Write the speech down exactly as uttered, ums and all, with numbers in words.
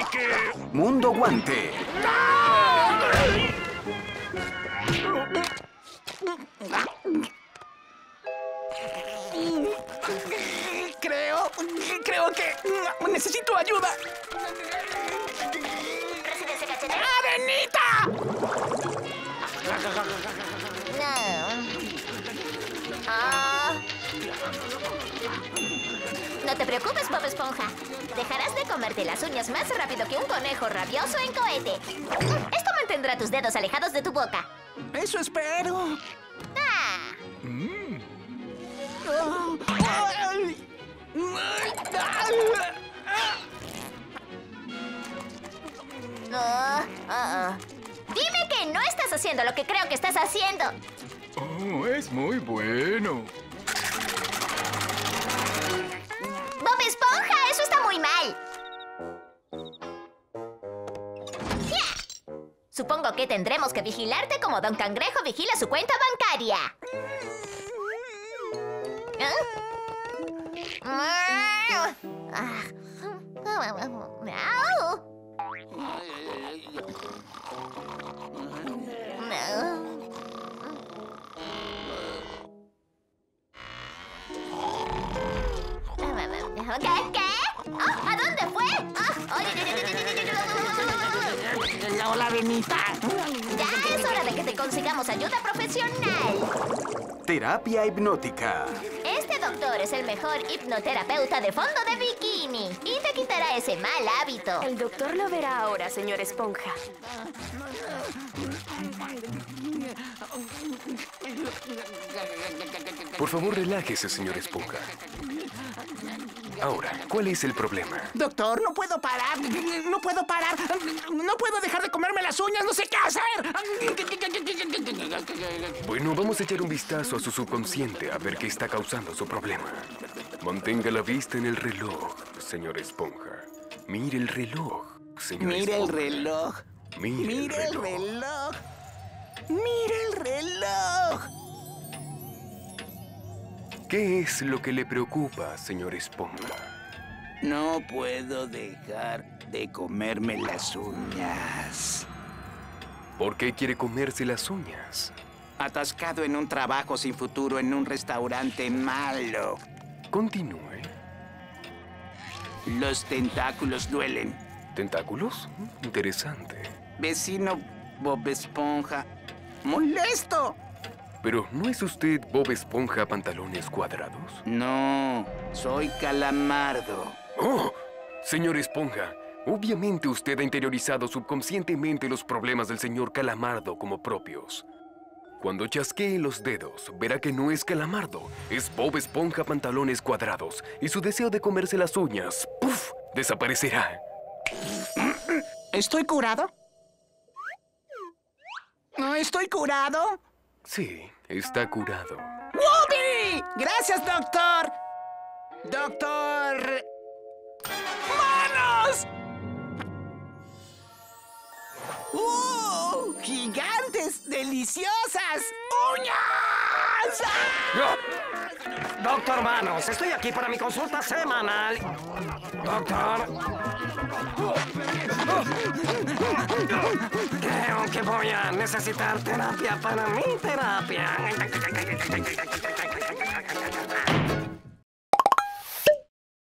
que... Mundo Guante. Creo... Creo que... necesito ayuda. ¡Arenita! Ah. No te preocupes, Bob Esponja. Dejarás de comerte las uñas más rápido que un conejo rabioso en cohete. Esto mantendrá tus dedos alejados de tu boca. Eso espero. Ah. Mm. Oh. Ay. Oh, oh, oh. Dime que no estás haciendo lo que creo que estás haciendo. Oh, es muy bueno. ¡Bob Esponja! ¡Eso está muy mal! ¡Ya! Supongo que tendremos que vigilarte como Don Cangrejo vigila su cuenta bancaria. ¿Eh? Ah. Au. ¿Qué? ¿Qué? Oh, ¿a dónde fue? Oh, oye, Hola, Benita. ya es hora de que te consigamos ayuda profesional. Terapia hipnótica. Este doctor es el mejor hipnoterapeuta de fondo de bikini y te quitará ese mal hábito. El doctor lo verá ahora, señor Esponja. Por favor, relájese, señor Esponja. Ahora, ¿cuál es el problema? Doctor, no puedo parar. No puedo parar. No puedo dejar de comerme las uñas. No sé qué hacer. Bueno, vamos a echar un vistazo a su subconsciente a ver qué está causando su problema. Mantenga la vista en el reloj, señor Esponja. Mire el reloj, señor Mire el Esponja. reloj. Mire, Mire el el reloj. reloj. Mire el reloj. ¿Qué es lo que le preocupa, señor Esponja? No puedo dejar de comerme las uñas. ¿Por qué quiere comerse las uñas? Atascado en un trabajo sin futuro en un restaurante malo. Continúe. Los tentáculos duelen. ¿Tentáculos? Interesante. Vecino Bob Esponja. ¡Molesto! Pero, ¿no es usted Bob Esponja Pantalones Cuadrados? No, soy Calamardo. ¡Oh! Señor Esponja, obviamente usted ha interiorizado subconscientemente los problemas del señor Calamardo como propios. Cuando chasquee los dedos, verá que no es Calamardo, es Bob Esponja Pantalones Cuadrados, y su deseo de comerse las uñas, ¡puf!, desaparecerá. ¿Estoy curado? ¿No estoy curado? Sí, está curado. ¡Whoopi! ¡Gracias, doctor! ¡Doctor! ¡Manos! ¡Uh! ¡Gigantes! ¡Deliciosas! ¡Uñas! ¡Ah! Doctor Manos, estoy aquí para mi consulta semanal. Doctor. Creo que voy a necesitar terapia para mi terapia.